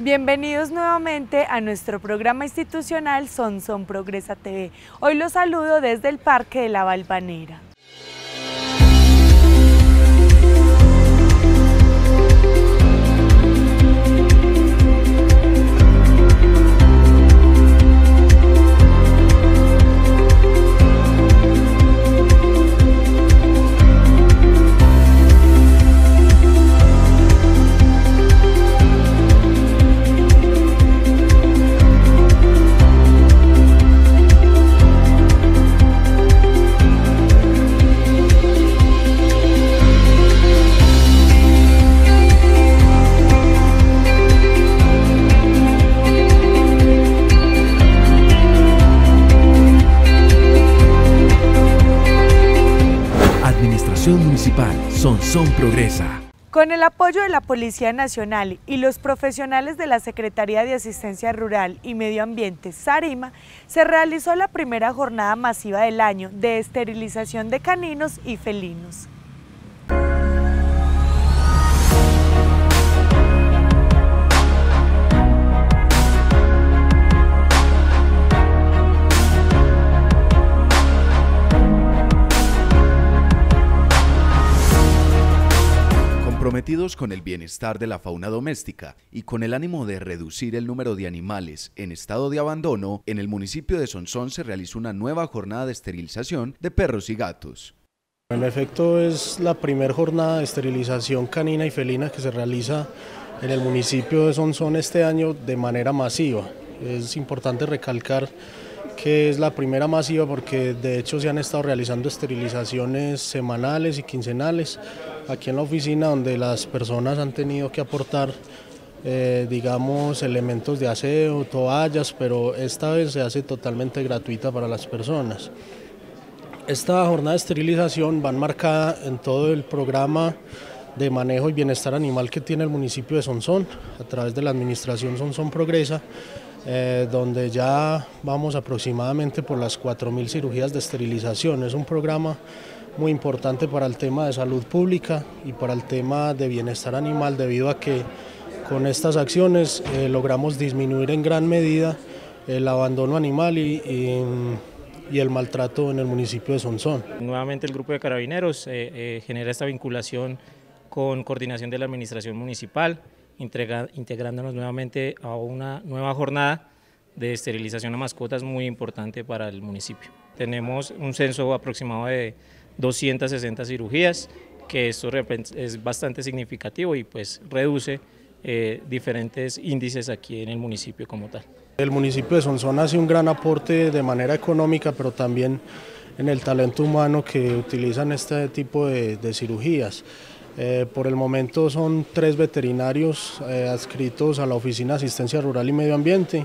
Bienvenidos nuevamente a nuestro programa institucional Sonsón Progresa TV. Hoy los saludo desde el Parque de la Valvanera. Municipal Sonsón Progresa. Con el apoyo de la Policía Nacional y los profesionales de la Secretaría de Asistencia Rural y Medio Ambiente, SARIMA, se realizó la primera jornada masiva del año de esterilización de caninos y felinos. Comprometidos con el bienestar de la fauna doméstica y con el ánimo de reducir el número de animales en estado de abandono, en el municipio de Sonsón se realizó una nueva jornada de esterilización de perros y gatos. En efecto, es la primera jornada de esterilización canina y felina que se realiza en el municipio de Sonsón este año de manera masiva. Es importante recalcar que es la primera masiva porque de hecho se han estado realizando esterilizaciones semanales y quincenales aquí en la oficina, donde las personas han tenido que aportar digamos elementos de aseo, toallas, pero esta vez se hace totalmente gratuita para las personas. Esta jornada de esterilización va enmarcada en todo el programa de manejo y bienestar animal que tiene el municipio de Sonsón a través de la administración Sonsón Progresa, donde ya vamos aproximadamente por las 4.000 cirugías de esterilización. Es un programa muy importante para el tema de salud pública y para el tema de bienestar animal, debido a que con estas acciones logramos disminuir en gran medida el abandono animal y el maltrato en el municipio de Sonsón. Nuevamente el grupo de carabineros genera esta vinculación con coordinación de la administración municipal, integrándonos nuevamente a una nueva jornada de esterilización a mascotas muy importante para el municipio. Tenemos un censo aproximado de 260 cirugías, que esto es bastante significativo y pues reduce diferentes índices aquí en el municipio como tal. El municipio de Sonsón hace un gran aporte de manera económica, pero también en el talento humano que utilizan este tipo de cirugías. Por el momento son 3 veterinarios adscritos a la Oficina de Asistencia Rural y Medio Ambiente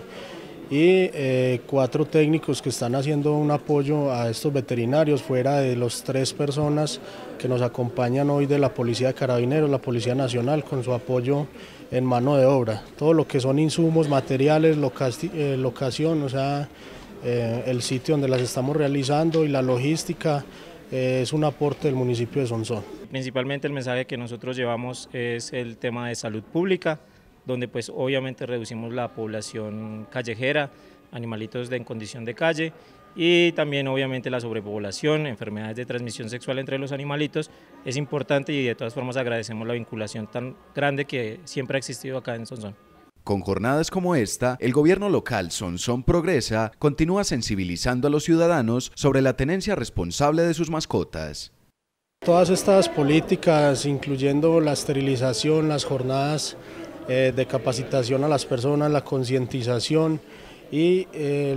y 4 técnicos que están haciendo un apoyo a estos veterinarios, fuera de los 3 personas que nos acompañan hoy de la Policía de Carabineros, la Policía Nacional, con su apoyo en mano de obra. Todo lo que son insumos, materiales, locación, o sea, el sitio donde las estamos realizando y la logística, es un aporte del municipio de Sonsón. Principalmente el mensaje que nosotros llevamos es el tema de salud pública, donde pues obviamente reducimos la población callejera, animalitos en condición de calle, y también obviamente la sobrepoblación, enfermedades de transmisión sexual entre los animalitos. Es importante y de todas formas agradecemos la vinculación tan grande que siempre ha existido acá en Sonsón. Con jornadas como esta, el gobierno local Sonsón Progresa continúa sensibilizando a los ciudadanos sobre la tenencia responsable de sus mascotas. Todas estas políticas, incluyendo la esterilización, las jornadas de capacitación a las personas, la concientización y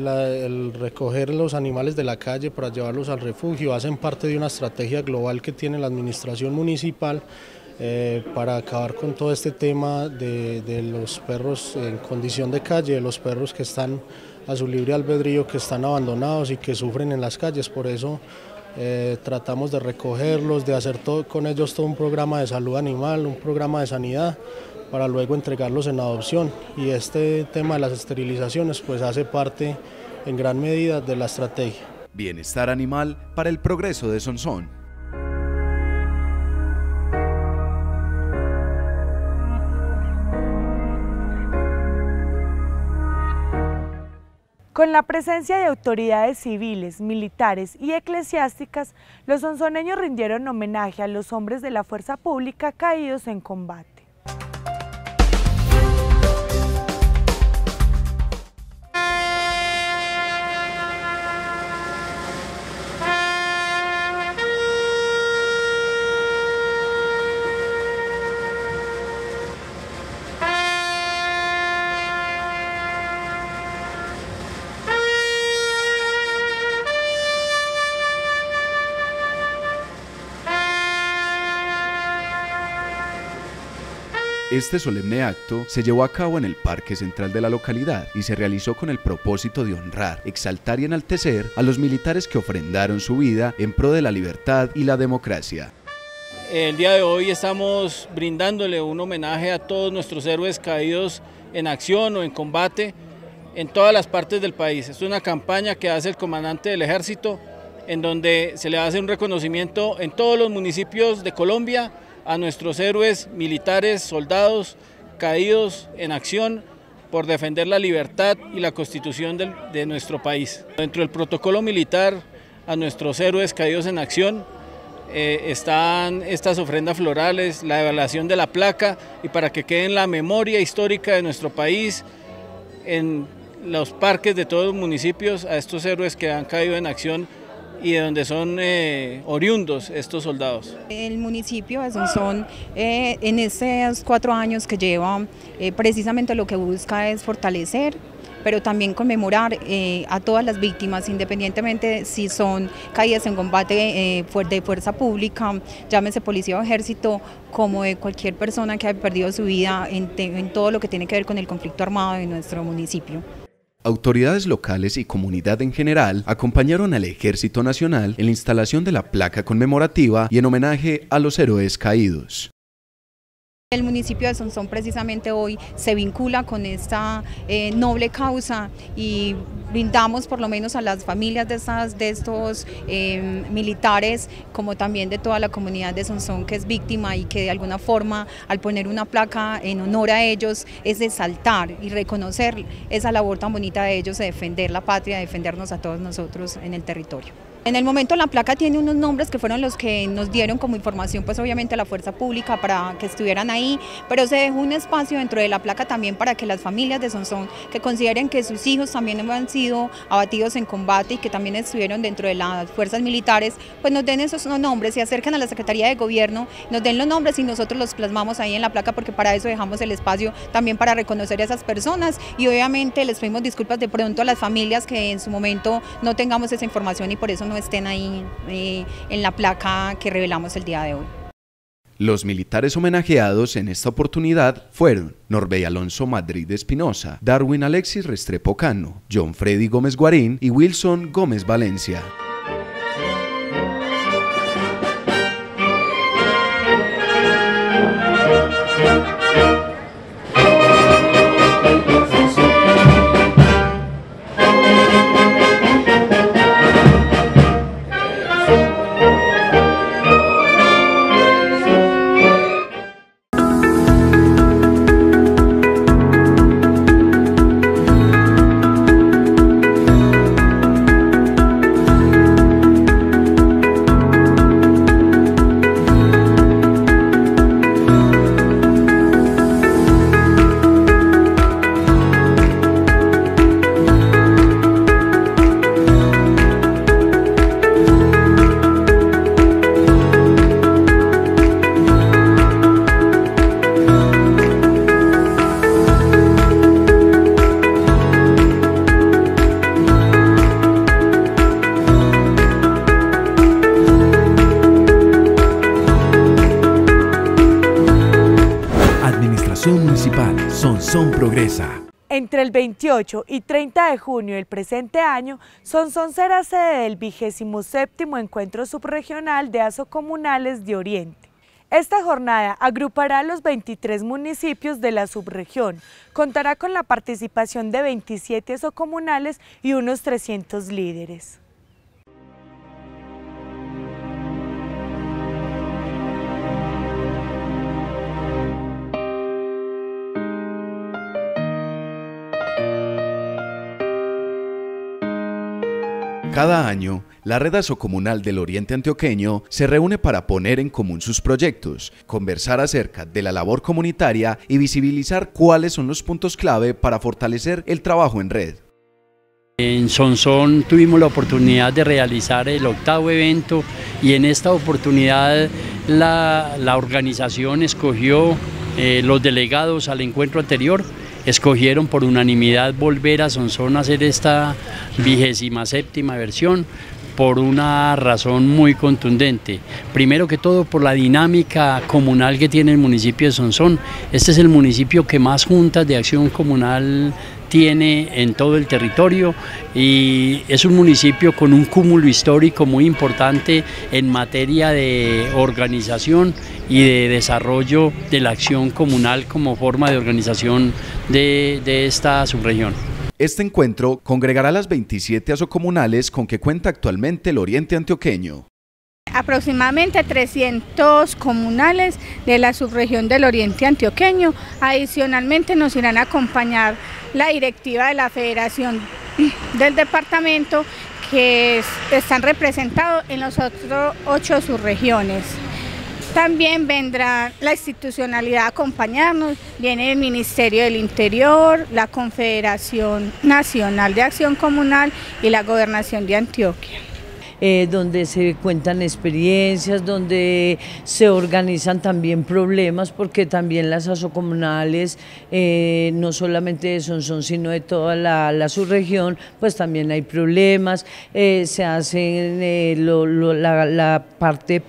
el recoger los animales de la calle para llevarlos al refugio, hacen parte de una estrategia global que tiene la administración municipal para acabar con todo este tema de los perros en condición de calle, de los perros que están a su libre albedrío, que están abandonados y que sufren en las calles. Por eso tratamos de recogerlos, de hacer con ellos todo un programa de salud animal, un programa de sanidad, para luego entregarlos en adopción, y este tema de las esterilizaciones pues hace parte en gran medida de la estrategia. Bienestar animal para el progreso de Sonsón. Con la presencia de autoridades civiles, militares y eclesiásticas, los sonsoneños rindieron homenaje a los hombres de la fuerza pública caídos en combate. Este solemne acto se llevó a cabo en el Parque Central de la localidad y se realizó con el propósito de honrar, exaltar y enaltecer a los militares que ofrendaron su vida en pro de la libertad y la democracia. El día de hoy estamos brindándole un homenaje a todos nuestros héroes caídos en acción o en combate en todas las partes del país. Es una campaña que hace el comandante del Ejército, en donde se le hace un reconocimiento en todos los municipios de Colombia a nuestros héroes militares, soldados caídos en acción por defender la libertad y la constitución de nuestro país. Dentro del protocolo militar a nuestros héroes caídos en acción están estas ofrendas florales, la evaluación de la placa y para que quede en la memoria histórica de nuestro país, en los parques de todos los municipios, a estos héroes que han caído en acción y de donde son oriundos estos soldados. El municipio de Sonsón en estos 4 años que lleva precisamente lo que busca es fortalecer, pero también conmemorar a todas las víctimas, independientemente si son caídas en combate de fuerza pública, llámese policía o ejército, como de cualquier persona que haya perdido su vida en todo lo que tiene que ver con el conflicto armado de nuestro municipio. Autoridades locales y comunidad en general acompañaron al Ejército Nacional en la instalación de la placa conmemorativa y en homenaje a los héroes caídos. El municipio de Sonsón precisamente hoy se vincula con esta noble causa y brindamos por lo menos a las familias de estos militares, como también de toda la comunidad de Sonsón que es víctima y que de alguna forma al poner una placa en honor a ellos es exaltar y reconocer esa labor tan bonita de ellos de defender la patria, de defendernos a todos nosotros en el territorio. En el momento la placa tiene unos nombres que fueron los que nos dieron como información, pues obviamente a la fuerza pública para que estuvieran ahí, pero se dejó un espacio dentro de la placa también para que las familias de Sonsón que consideren que sus hijos también han sido abatidos en combate y que también estuvieron dentro de las fuerzas militares, pues nos den esos nombres, se acercan a la Secretaría de Gobierno, nos den los nombres y nosotros los plasmamos ahí en la placa porque para eso dejamos el espacio también para reconocer a esas personas y obviamente les pedimos disculpas de pronto a las familias que en su momento no tengamos esa información y por eso no estén ahí en la placa que revelamos el día de hoy. Los militares homenajeados en esta oportunidad fueron Norbey Alonso Madrid Espinosa, Darwin Alexis Restrepo Cano, John Freddy Gómez Guarín y Wilson Gómez Valencia. Municipal Sonsón Progresa. Entre el 28 y 30 de junio del presente año, Sonsón será sede del 27º Encuentro Subregional de Asocomunales de Oriente. Esta jornada agrupará a los 23 municipios de la subregión, contará con la participación de 27 asocomunales y unos 300 líderes. Cada año, la Red Asocomunal del Oriente Antioqueño se reúne para poner en común sus proyectos, conversar acerca de la labor comunitaria y visibilizar cuáles son los puntos clave para fortalecer el trabajo en red. En Sonsón tuvimos la oportunidad de realizar el 8º evento y en esta oportunidad la organización escogió los delegados al encuentro anterior. Escogieron por unanimidad volver a Sonsón a hacer esta 27ª versión por una razón muy contundente. Primero que todo por la dinámica comunal que tiene el municipio de Sonsón. Este es el municipio que más juntas de acción comunal tiene en todo el territorio y es un municipio con un cúmulo histórico muy importante en materia de organización y de desarrollo de la acción comunal como forma de organización de esta subregión. Este encuentro congregará las 27 asocomunales con que cuenta actualmente el Oriente Antioqueño. Aproximadamente 300 comunales de la subregión del Oriente Antioqueño. Adicionalmente nos irán a acompañar la directiva de la Federación del departamento, que están representados en las otras 8 subregiones. También vendrá la institucionalidad a acompañarnos, viene el Ministerio del Interior, la Confederación Nacional de Acción Comunal y la Gobernación de Antioquia. Donde se cuentan experiencias, donde se organizan también problemas, porque también las asocomunales, no solamente de Sonsón, sino de toda la subregión, pues también hay problemas, se hace la parte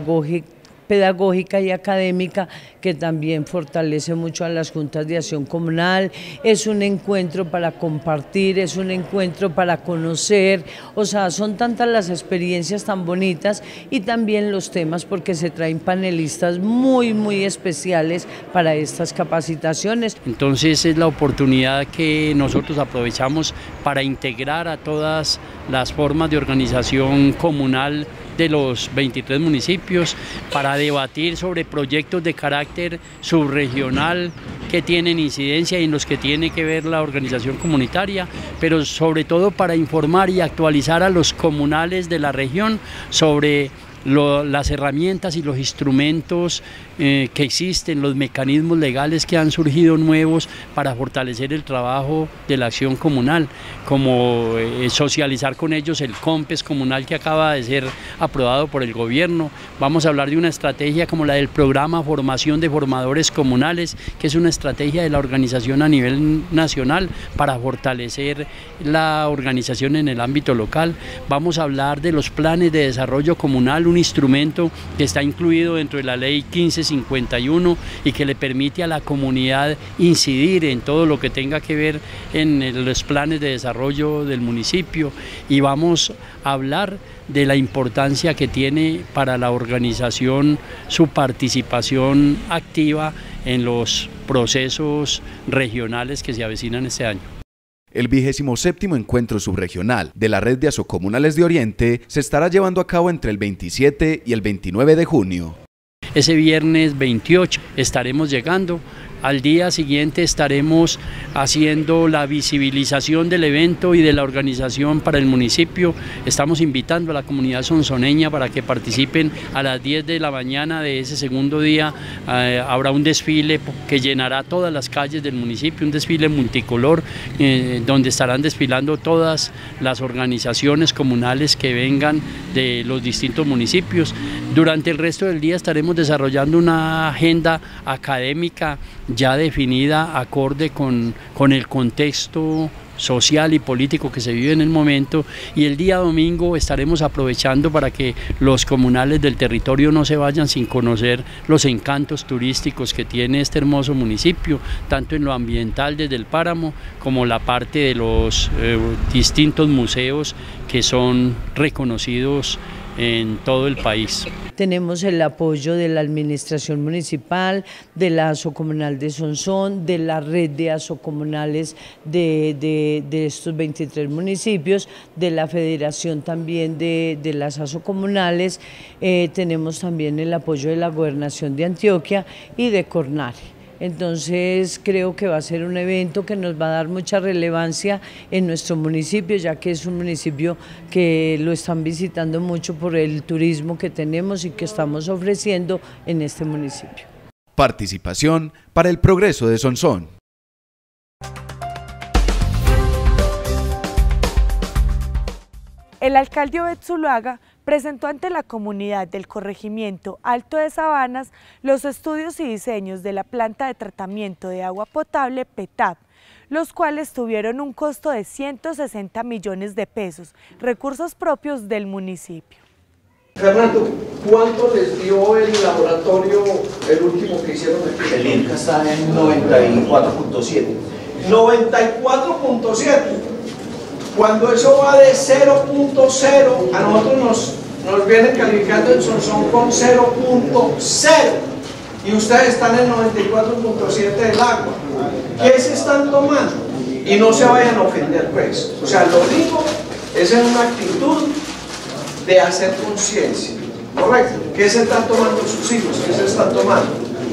pedagógica y académica, que también fortalece mucho a las juntas de acción comunal. Es un encuentro para compartir, es un encuentro para conocer, o sea, son tantas las experiencias tan bonitas y también los temas, porque se traen panelistas muy especiales para estas capacitaciones. Entonces es la oportunidad que nosotros aprovechamos para integrar a todas las formas de organización comunal de los 23 municipios, para debatir sobre proyectos de carácter subregional que tienen incidencia y en los que tiene que ver la organización comunitaria, pero sobre todo para informar y actualizar a los comunales de la región sobre las herramientas y los instrumentos que existen, los mecanismos legales que han surgido nuevos para fortalecer el trabajo de la acción comunal, como socializar con ellos el COMPES comunal que acaba de ser aprobado por el gobierno. Vamos a hablar de una estrategia como la del programa Formación de Formadores Comunales, que es una estrategia de la organización a nivel nacional para fortalecer la organización en el ámbito local. Vamos a hablar de los planes de desarrollo comunal, un instrumento que está incluido dentro de la ley 1551 y que le permite a la comunidad incidir en todo lo que tenga que ver en los planes de desarrollo del municipio, y vamos a hablar de la importancia que tiene para la organización su participación activa en los procesos regionales que se avecinan este año. El 27º encuentro subregional de la Red de Asocomunales de Oriente se estará llevando a cabo entre el 27 y el 29 de junio. Ese viernes 28 estaremos llegando. Al día siguiente estaremos haciendo la visibilización del evento y de la organización para el municipio. Estamos invitando a la comunidad sonsoneña para que participen a las 10 de la mañana de ese segundo día. Habrá un desfile que llenará todas las calles del municipio, un desfile multicolor donde estarán desfilando todas las organizaciones comunales que vengan de los distintos municipios. Durante el resto del día estaremos desarrollando una agenda académica ya definida acorde con el contexto social y político que se vive en el momento, y el día domingo estaremos aprovechando para que los comunales del territorio no se vayan sin conocer los encantos turísticos que tiene este hermoso municipio, tanto en lo ambiental desde el páramo como la parte de los distintos museos que son reconocidos en todo el país. Tenemos el apoyo de la administración municipal, de la Asocomunal de Sonsón, de la red de asocomunales de estos 23 municipios, de la federación también de las asocomunales, tenemos también el apoyo de la Gobernación de Antioquia y de CORNARE. Entonces creo que va a ser un evento que nos va a dar mucha relevancia en nuestro municipio, ya que es un municipio que lo están visitando mucho por el turismo que tenemos y que estamos ofreciendo en este municipio. Participación para el progreso de Sonsón. El alcalde Obed Zuluaga presentó ante la comunidad del corregimiento Alto de Sabanas los estudios y diseños de la planta de tratamiento de agua potable PETAP, los cuales tuvieron un costo de 160 millones de pesos, recursos propios del municipio. Fernando, ¿cuánto les dio el laboratorio, el último que hicieron aquí? El INCA está en 94.7. 94.7. Cuando eso va de 0.0, a nosotros nos vienen calificando en Sonsón con 0.0 y ustedes están en 94.7 del agua. ¿Qué se están tomando? Y no se vayan a ofender, pues. O sea, lo digo es en una actitud de hacer conciencia, ¿correcto? ¿Qué se están tomando sus hijos? ¿Qué se están tomando?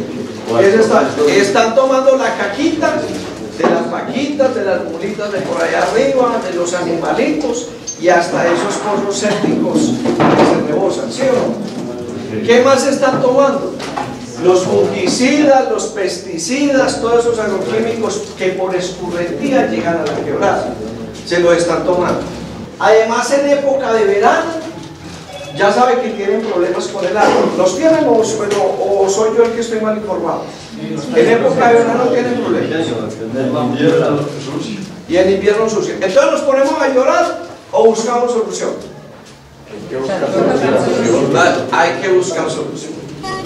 Están tomando la caquita de las vaquitas, de las mulitas de por allá arriba, de los animalitos y hasta esos pozos sépticos que se rebosan, ¿sí o no? ¿Qué más están tomando? Los fungicidas, los pesticidas, todos esos agroquímicos que por escurrentía llegan a la quebrada, se lo están tomando. Además, en época de verano, ya saben que tienen problemas con el agua. ¿Los tienen o soy yo el que estoy mal informado? En época de verano tienen problemas. Y en invierno sucio. Entonces nos ponemos a llorar o buscamos solución. Hay que buscar solución.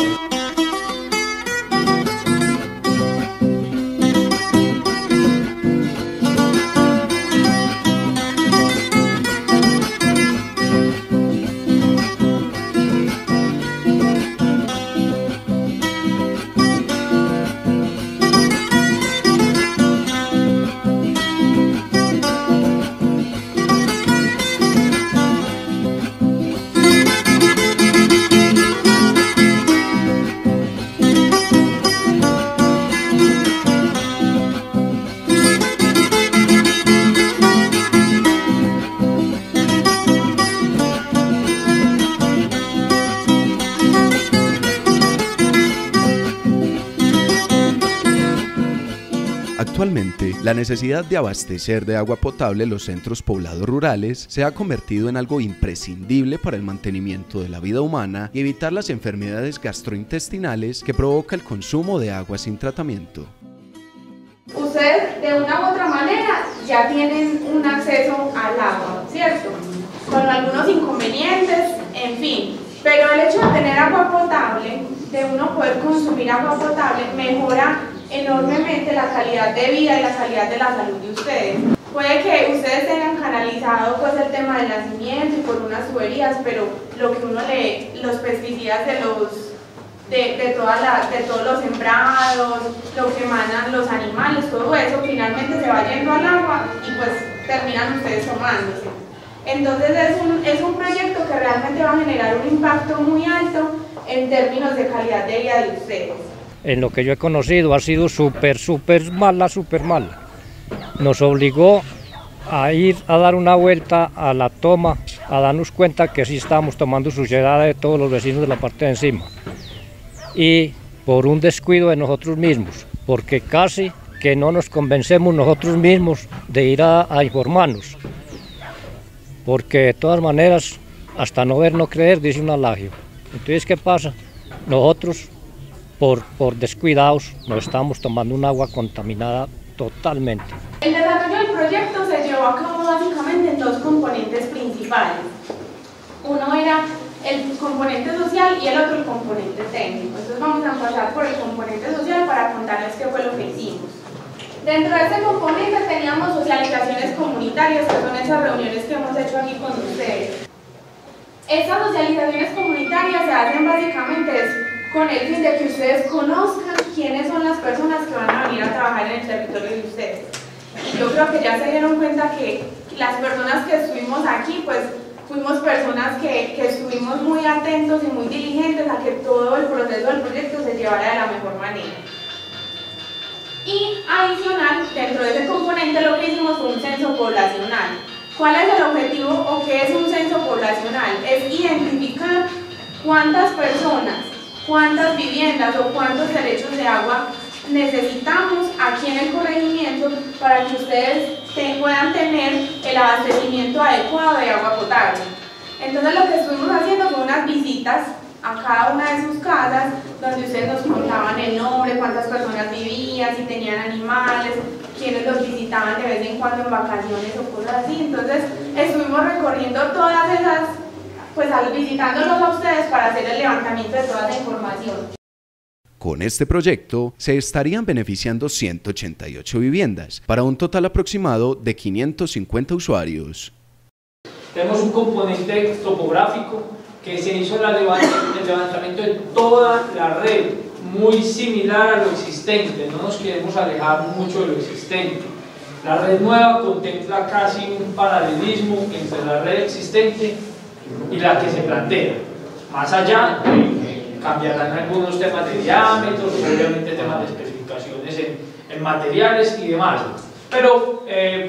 Actualmente, la necesidad de abastecer de agua potable los centros poblados rurales se ha convertido en algo imprescindible para el mantenimiento de la vida humana y evitar las enfermedades gastrointestinales que provoca el consumo de agua sin tratamiento. Ustedes de una u otra manera ya tienen un acceso al agua, ¿cierto? Con algunos inconvenientes, en fin. Pero el hecho de tener agua potable, de uno poder consumir agua potable, mejora enormemente la calidad de vida y la calidad de la salud de ustedes. Puede que ustedes tengan canalizado pues el tema del nacimiento y por unas tuberías, pero lo que uno lee, los pesticidas de todos los sembrados, lo que emanan los animales, todo eso finalmente se va yendo al agua y pues terminan ustedes tomándose. Entonces es un proyecto que realmente va a generar un impacto muy alto en términos de calidad de vida de ustedes. En lo que yo he conocido ha sido súper mala. Nos obligó a ir a dar una vuelta a la toma, a darnos cuenta que sí estábamos tomando suciedad de todos los vecinos de la parte de encima. Y por un descuido de nosotros mismos, porque casi que no nos convencemos nosotros mismos de ir a informarnos. Porque de todas maneras, hasta no ver, no creer, dice un adagio. Entonces, ¿qué pasa? Nosotros, por descuidados, nos estamos tomando un agua contaminada totalmente. El desarrollo del proyecto se llevó a cabo básicamente en dos componentes principales. Uno era el componente social y el otro el componente técnico. Entonces vamos a pasar por el componente social para contarles qué fue lo que hicimos. Dentro de este componente teníamos socializaciones comunitarias, que son esas reuniones que hemos hecho aquí con ustedes. Estas socializaciones comunitarias se hacen básicamente con el fin de que ustedes conozcan quiénes son las personas que van a venir a trabajar en el territorio de ustedes. Y yo creo que ya se dieron cuenta que las personas que estuvimos aquí, pues fuimos personas que estuvimos muy atentos y muy diligentes a que todo el proceso del proyecto se llevara de la mejor manera. Y adicional, dentro de ese componente lo que hicimos fue un censo poblacional. ¿Cuál es el objetivo o qué es un censo poblacional? Es identificar cuántas personas, cuántas viviendas o cuántos derechos de agua necesitamos aquí en el corregimiento para que ustedes puedan tener el abastecimiento adecuado de agua potable. Entonces lo que estuvimos haciendo fue unas visitas a cada una de sus casas, donde ustedes nos contaban el nombre, cuántas personas vivían, si tenían animales, quiénes los visitaban de vez en cuando en vacaciones o cosas así. Entonces estuvimos recorriendo todas esas, pues visitándolos a ustedes para hacer el levantamiento de toda esa información. Con este proyecto se estarían beneficiando 188 viviendas, para un total aproximado de 550 usuarios. Tenemos un componente topográfico que se hizo el levantamiento de toda la red, muy similar a lo existente, no nos queremos alejar mucho de lo existente. La red nueva contempla casi un paralelismo entre la red existente y la que se plantea. Más allá, cambiarán algunos temas de diámetros, obviamente temas de especificaciones en materiales y demás, pero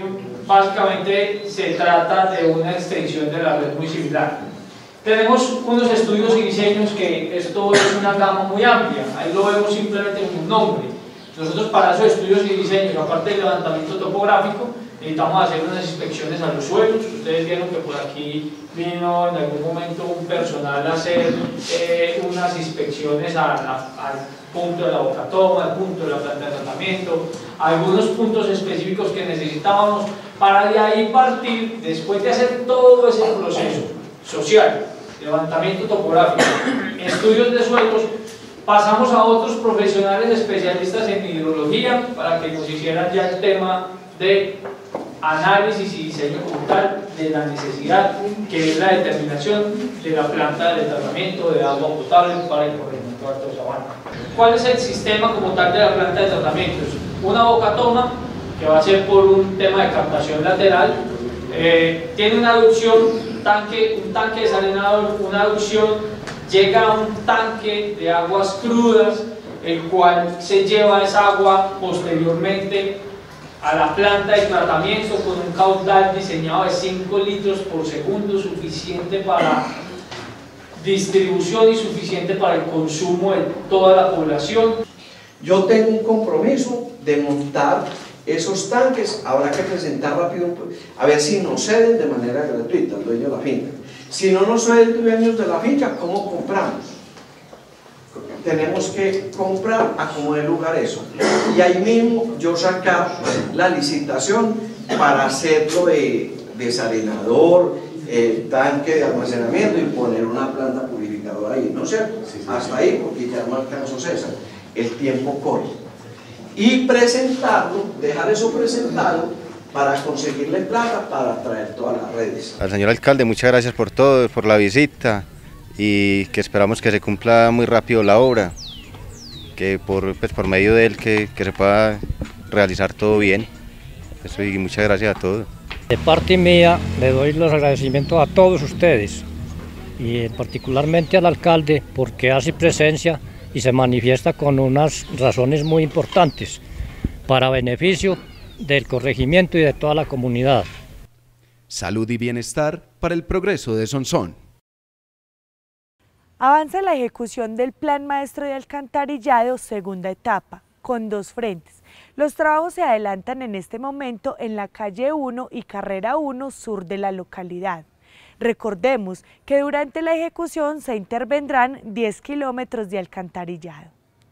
básicamente se trata de una extensión de la red muy similar. Tenemos unos estudios y diseños que esto es una gama muy amplia, ahí lo vemos simplemente en un nombre. Nosotros para esos estudios y diseños, aparte del levantamiento topográfico, necesitamos hacer unas inspecciones a los suelos. Ustedes vieron que por aquí vino en algún momento un personal a hacer unas inspecciones al punto de la bocatoma, al punto de la planta de tratamiento, algunos puntos específicos que necesitábamos para de ahí partir, después de hacer todo ese proceso social, levantamiento topográfico, estudios de suelos, pasamos a otros profesionales especialistas en hidrología para que nos hicieran ya el tema de análisis y diseño como tal de la necesidad, que es la determinación de la planta de tratamiento de agua potable para el corregimiento Alto Sabana. ¿Cuál es el sistema como tal de la planta de tratamiento? Es una bocatoma que va a ser por un tema de captación lateral, tiene una aducción, un tanque desalenador, una aducción, llega a un tanque de aguas crudas, el cual se lleva esa agua posteriormente a la planta de tratamiento con un caudal diseñado de 5 litros por segundo, suficiente para distribución y suficiente para el consumo de toda la población. Yo tengo un compromiso de montar esos tanques, habrá que presentar rápido, a ver si nos ceden de manera gratuita el dueño de la finca. Si no nos ceden dueños de la finca, ¿cómo compramos? Tenemos que comprar a como de lugar eso. Y ahí mismo yo sacar la licitación para hacerlo de desalenador, el tanque de almacenamiento y poner una planta purificadora ahí, ¿no es cierto? Hasta ahí, porque ya no alcanzó César. El tiempo corre. Y presentarlo, dejar eso presentado para conseguirle plata para traer todas las redes. Al señor alcalde, muchas gracias por todo, por la visita y que esperamos que se cumpla muy rápido la obra, que por medio de él que se pueda realizar todo bien. Eso, y muchas gracias a todos. De parte mía le doy los agradecimientos a todos ustedes y particularmente al alcalde porque hace presencia y se manifiesta con unas razones muy importantes para beneficio del corregimiento y de toda la comunidad. Salud y bienestar para el progreso de Sonsón. Avanza la ejecución del Plan Maestro de Alcantarillado, segunda etapa, con 2 frentes. Los trabajos se adelantan en este momento en la calle 1 y carrera 1 sur de la localidad. Recordemos que durante la ejecución se intervendrán 10 kilómetros de alcantarillado.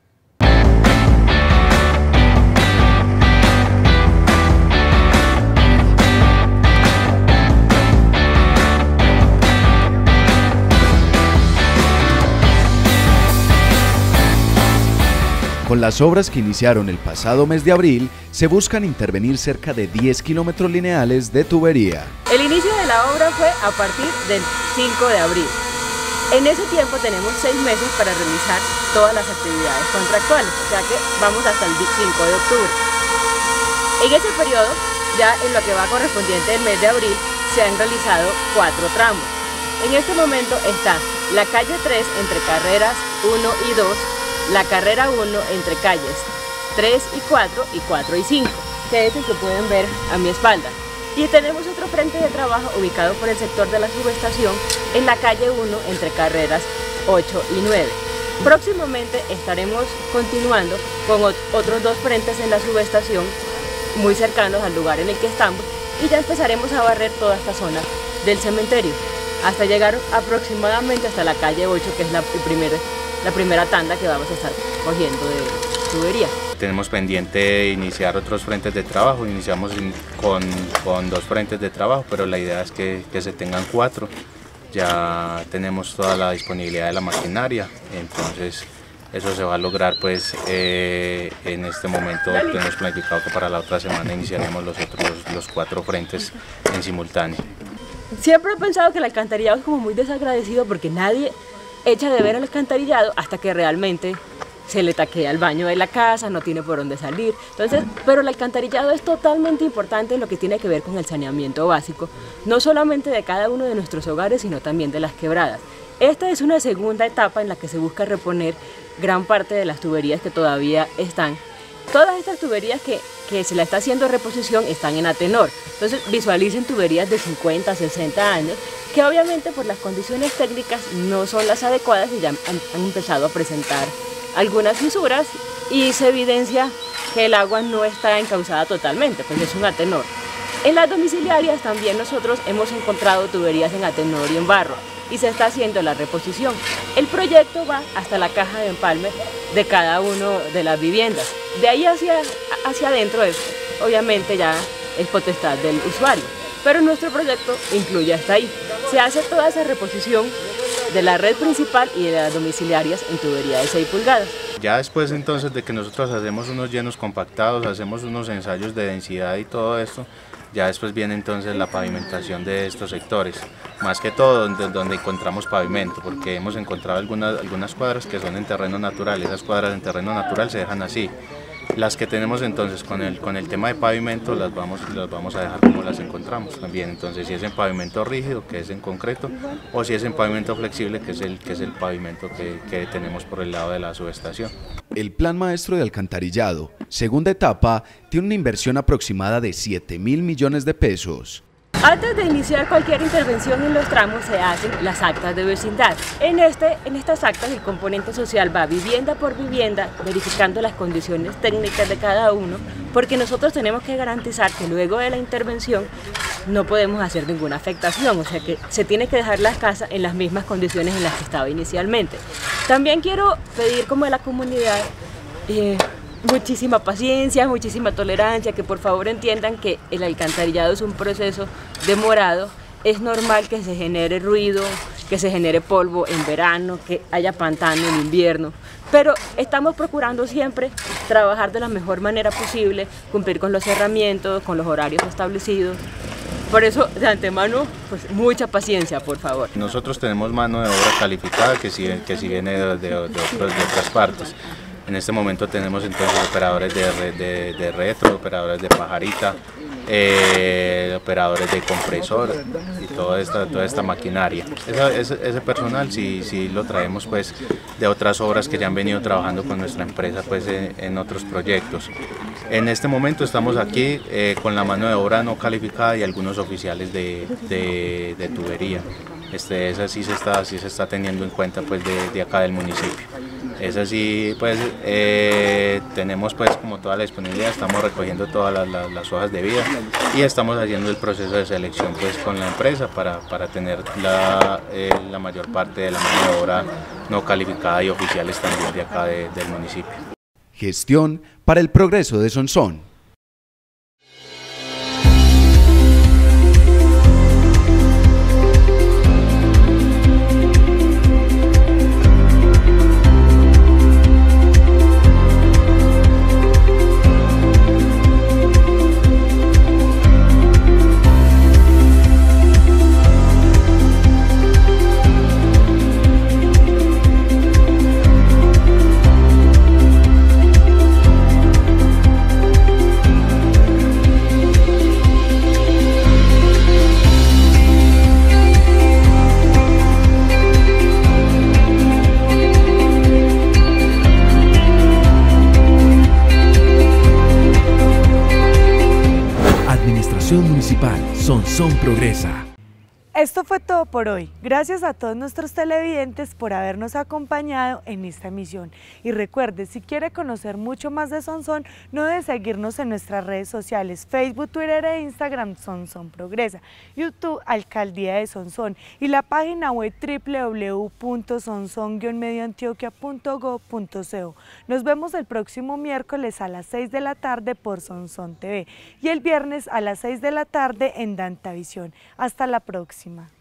Con las obras que iniciaron el pasado mes de abril, se buscan intervenir cerca de 10 kilómetros lineales de tubería. El inicio de la obra fue a partir del 5 de abril. En ese tiempo tenemos 6 meses para realizar todas las actividades contractuales, o sea que vamos hasta el 5 de octubre. En ese periodo, ya en lo que va correspondiente del mes de abril, se han realizado 4 tramos. En este momento está la calle 3 entre carreras 1 y 2, la carrera 1 entre calles 3 y 4 y 4 y 5, que es el que pueden ver a mi espalda. Y tenemos otro frente de trabajo ubicado por el sector de la subestación en la calle 1 entre carreras 8 y 9. Próximamente estaremos continuando con otros 2 frentes en la subestación muy cercanos al lugar en el que estamos y ya empezaremos a barrer toda esta zona del cementerio hasta llegar aproximadamente hasta la calle 8, que es la primera tanda que vamos a estar cogiendo de tubería. Tenemos pendiente iniciar otros frentes de trabajo, iniciamos con 2 frentes de trabajo, pero la idea es que se tengan 4. Ya tenemos toda la disponibilidad de la maquinaria, entonces eso se va a lograr pues en este momento. Tenemos planificado que para la otra semana iniciaremos los 4 frentes en simultáneo. Siempre he pensado que el alcantarillado es como muy desagradecido porque nadie echa de ver el alcantarillado hasta que realmente se le taquea el baño de la casa, no tiene por dónde salir. Entonces, pero el alcantarillado es totalmente importante en lo que tiene que ver con el saneamiento básico, no solamente de cada uno de nuestros hogares, sino también de las quebradas. Esta es una segunda etapa en la que se busca reponer gran parte de las tuberías que todavía están. Todas estas tuberías que se le está haciendo reposición están en Atenor. Entonces visualicen tuberías de 50, 60 años, que obviamente por las condiciones técnicas no son las adecuadas y ya han empezado a presentar algunas fisuras y se evidencia que el agua no está encauzada totalmente, pues es un Atenor. En las domiciliarias también nosotros hemos encontrado tuberías en Atenor y en barro y se está haciendo la reposición. El proyecto va hasta la caja de empalme de cada uno de las viviendas. De ahí hacia adentro obviamente ya es potestad del usuario, pero nuestro proyecto incluye hasta ahí. Se hace toda esa reposición de la red principal y de las domiciliarias en tubería de 6 pulgadas. Ya después entonces de que nosotros hacemos unos llenos compactados, hacemos unos ensayos de densidad y todo esto, ya después viene entonces la pavimentación de estos sectores, más que todo donde encontramos pavimento, porque hemos encontrado algunas cuadras que son en terreno natural. Esas cuadras en terreno natural se dejan así. Las que tenemos entonces con el tema de pavimento las vamos a dejar como las encontramos también. Entonces si es en pavimento rígido, que es en concreto, o si es en pavimento flexible, que es el pavimento que tenemos por el lado de la subestación. El Plan Maestro de Alcantarillado, segunda etapa, tiene una inversión aproximada de 7.000 millones de pesos. Antes de iniciar cualquier intervención en los tramos se hacen las actas de vecindad. En estas actas el componente social va vivienda por vivienda, verificando las condiciones técnicas de cada uno, porque nosotros tenemos que garantizar que luego de la intervención no podemos hacer ninguna afectación, o sea que se tiene que dejar las casas en las mismas condiciones en las que estaba inicialmente. También quiero pedir como a la comunidad muchísima paciencia, muchísima tolerancia, que por favor entiendan que el alcantarillado es un proceso demorado. Es normal que se genere ruido, que se genere polvo en verano, que haya pantano en invierno, pero estamos procurando siempre trabajar de la mejor manera posible, cumplir con los cerramientos, con los horarios establecidos. Por eso, de antemano, pues mucha paciencia, por favor. Nosotros tenemos mano de obra calificada que si viene de otras partes. En este momento tenemos entonces operadores de retro, operadores de pajarita, operadores de compresor y toda esta maquinaria. Ese personal sí lo traemos pues de otras obras que ya han venido trabajando con nuestra empresa pues en otros proyectos. En este momento estamos aquí con la mano de obra no calificada y algunos oficiales de tubería. Esa sí se está teniendo en cuenta pues de acá del municipio. Es así, pues tenemos pues como toda la disponibilidad, estamos recogiendo todas las hojas de vida y estamos haciendo el proceso de selección pues con la empresa para tener la mayor parte de la mano de obra no calificada y oficiales también de acá del municipio. Gestión para el progreso de Sonsón. municipal. Sonsón progresa. Esto fue todo por hoy. Gracias a todos nuestros televidentes por habernos acompañado en esta emisión. Y recuerde, si quiere conocer mucho más de Sonsón, no debe seguirnos en nuestras redes sociales, Facebook, Twitter e Instagram, Sonsón Progresa, YouTube, Alcaldía de Sonsón, y la página web www.sonsón-medioantioquia.gov.co. Nos vemos el próximo miércoles a las 6 de la tarde por Sonsón TV y el viernes a las 6 de la tarde en Dantavisión. Hasta la próxima.